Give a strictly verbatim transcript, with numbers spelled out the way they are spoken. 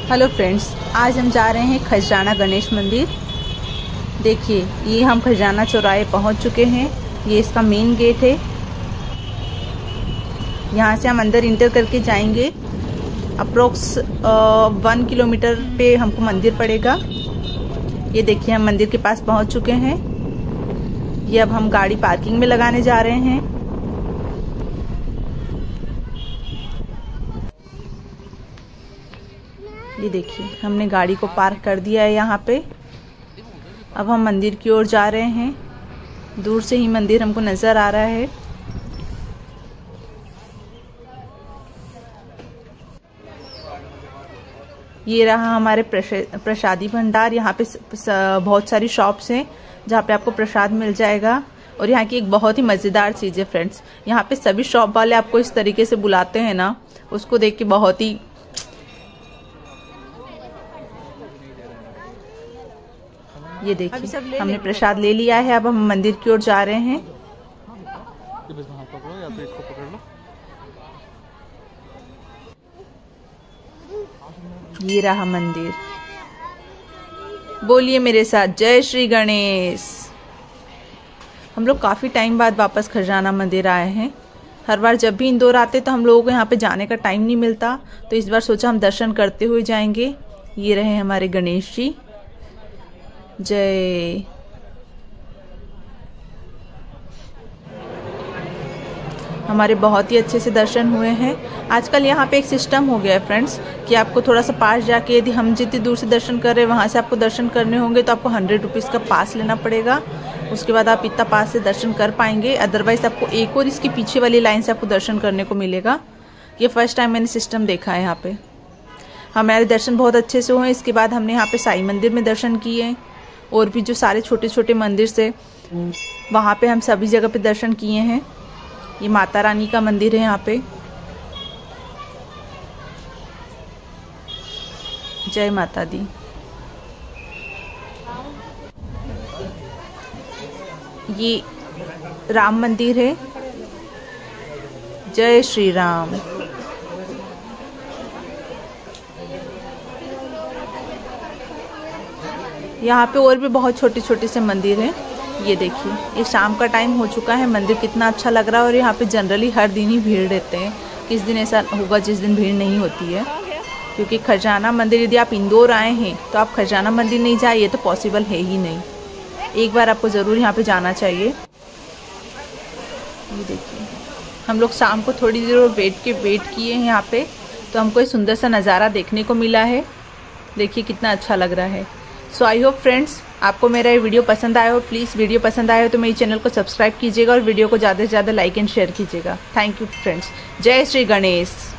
Hello friends, आज हम जा रहे हैं खजराना गणेश मंदिर। देखिए, ये हम खजराना चौराहे पहुंच चुके हैं। ये इसका मेन गेट है। यहाँ से हम अंदर इंटर करके जाएंगे। अप्रोक्स वन किलोमीटर पे हमको मंदिर पड़ेगा। ये देखिए, हम मंदिर के पास पहुंच चुके हैं। ये अब हम गाड़ी पार्किंग में लगाने जा रहे हैं। ये देखिए, हमने गाड़ी को पार्क कर दिया है यहाँ पे। अब हम मंदिर की ओर जा रहे हैं। दूर से ही मंदिर हमको नजर आ रहा है। ये रहा हमारे प्रसादी भंडार। यहाँ पे बहुत सारी शॉप्स हैं जहाँ पे आपको प्रसाद मिल जाएगा। और यहाँ की एक बहुत ही मजेदार चीज है फ्रेंड्स, यहाँ पे सभी शॉप वाले आपको इस तरीके से बुलाते हैं ना, उसको देख के बहुत ही ये देखिए, हमने प्रसाद ले लिया है। अब हम मंदिर की ओर जा रहे हैं। ये रहा मंदिर। बोलिए मेरे साथ, जय श्री गणेश। हम लोग काफी टाइम बाद वापस खजराना मंदिर आए हैं। हर बार जब भी इंदौर आते तो हम लोगों को यहाँ पे जाने का टाइम नहीं मिलता, तो इस बार सोचा हम दर्शन करते हुए जाएंगे। ये रहे हमारे गणेश जी। जय। हमारे बहुत ही अच्छे से दर्शन हुए हैं। आजकल यहाँ पे एक सिस्टम हो गया है फ्रेंड्स कि आपको थोड़ा सा पास जाके, यदि हम जितनी दूर से दर्शन कर रहे हैं वहाँ से आपको दर्शन करने होंगे तो आपको हंड्रेड रुपीज़ का पास लेना पड़ेगा। उसके बाद आप इतना पास से दर्शन कर पाएंगे। अदरवाइज आपको एक और इसकी पीछे वाली लाइन से आपको दर्शन करने को मिलेगा। ये फर्स्ट टाइम मैंने सिस्टम देखा है यहाँ पे। हमारे दर्शन बहुत अच्छे से हुए। इसके बाद हमने यहाँ पे साईं मंदिर में दर्शन किए और भी जो सारे छोटे छोटे मंदिर से वहाँ पे हम सभी जगह पे दर्शन किए हैं। ये माता रानी का मंदिर है यहाँ पे। जय माता दी। ये राम मंदिर है। जय श्री राम। यहाँ पे और भी बहुत छोटे छोटे से मंदिर हैं। ये देखिए, ये शाम का टाइम हो चुका है। मंदिर कितना अच्छा लग रहा है। और यहाँ पे जनरली हर दिन ही भीड़ रहते हैं। किस दिन ऐसा होगा जिस दिन भीड़ नहीं होती है, क्योंकि खजराना मंदिर, यदि आप इंदौर आए हैं तो आप खजराना मंदिर नहीं जाइए तो पॉसिबल है ही नहीं। एक बार आपको ज़रूर यहाँ पे जाना चाहिए। ये देखिए, हम लोग शाम को थोड़ी देर और वेट के वेट किए हैं यहाँ पे, तो हमको एक सुंदर सा नज़ारा देखने को मिला है। देखिए कितना अच्छा लग रहा है। सो आई होप फ्रेंड्स आपको मेरा ये वीडियो पसंद आया हो। प्लीज़ वीडियो पसंद आया हो तो मेरे चैनल को सब्सक्राइब कीजिएगा और वीडियो को ज़्यादा से ज़्यादा लाइक एंड शेयर कीजिएगा। Thank you friends. जय श्री गणेश।